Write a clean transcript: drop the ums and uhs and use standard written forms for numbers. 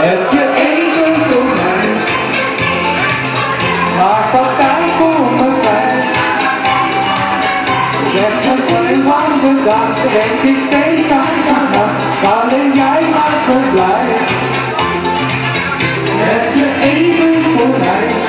Heb je even voor mij? Maak wat tijd voor me vrij. Zeg me alleen van de dag, denk ik steeds aan de nacht. Alleen jij maakt me blij. Heb je even voor mij?